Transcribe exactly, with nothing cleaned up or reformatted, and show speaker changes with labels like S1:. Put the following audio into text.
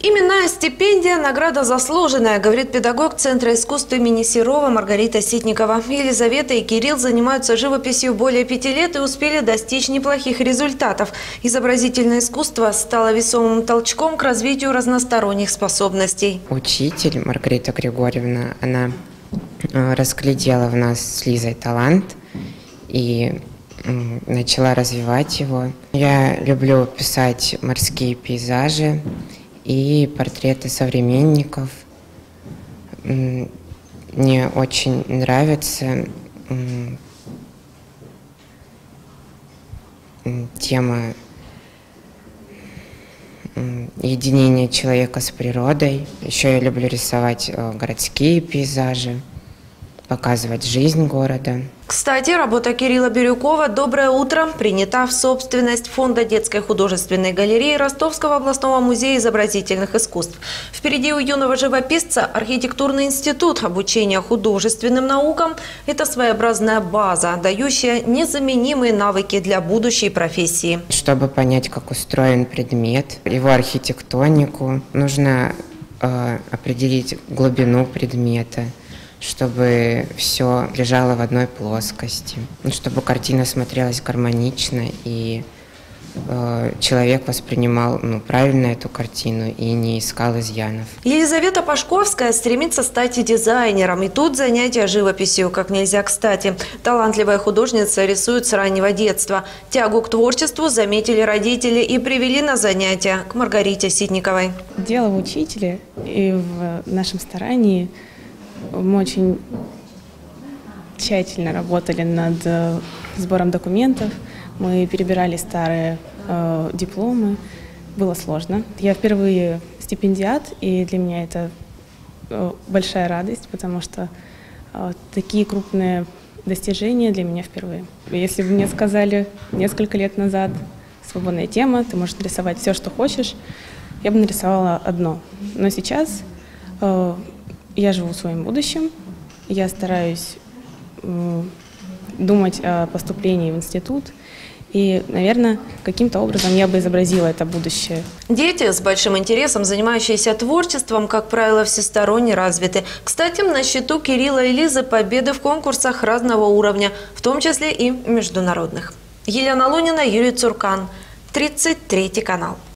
S1: Именная стипендия – награда заслуженная, говорит педагог Центра искусств имени Серова Маргарита Ситникова. Елизавета и Кирилл занимаются живописью более пяти лет и успели достичь неплохих результатов. Изобразительное искусство стало весомым толчком к развитию разносторонних способностей.
S2: Учитель Маргарита Григорьевна, она разглядела в нас с Лизой талант и начала развивать его. Я люблю писать морские пейзажи и портреты современников. Мне очень нравится тема единения человека с природой. Еще я люблю рисовать городские пейзажи, показывать жизнь города.
S1: Кстати, работа Кирилла Бирюкова «Доброе утро» принята в собственность Фонда детской художественной галереи Ростовского областного музея изобразительных искусств. Впереди у юного живописца архитектурный институт. Обучение художественным наукам – это своеобразная база, дающая незаменимые навыки для будущей профессии.
S2: Чтобы понять, как устроен предмет, его архитектонику, нужно э, определить глубину предмета, чтобы все лежало в одной плоскости, чтобы картина смотрелась гармонично и э, человек воспринимал ну, правильно эту картину и не искал изъянов.
S1: Елизавета Пашковская стремится стать дизайнером, и тут занятия живописью как нельзя кстати. Талантливая художница рисует с раннего детства. Тягу к творчеству заметили родители и привели на занятия к Маргарите Ситниковой.
S3: Дело в учителе и в нашем старании. Мы очень тщательно работали над сбором документов, мы перебирали старые э, дипломы, было сложно. Я впервые стипендиат, и для меня это э, большая радость, потому что э, такие крупные достижения для меня впервые. Если бы мне сказали несколько лет назад, свободная тема, ты можешь нарисовать все, что хочешь, я бы нарисовала одно. Но сейчас э, я живу своим будущим, я стараюсь э, думать о поступлении в институт, и, наверное, каким-то образом я бы изобразила это будущее.
S1: Дети с большим интересом, занимающиеся творчеством, как правило, всесторонне развиты. Кстати, на счету Кирилла и Лизы победы в конкурсах разного уровня, в том числе и международных. Елена Лунина, Юрий Цуркан, тридцать третий канал.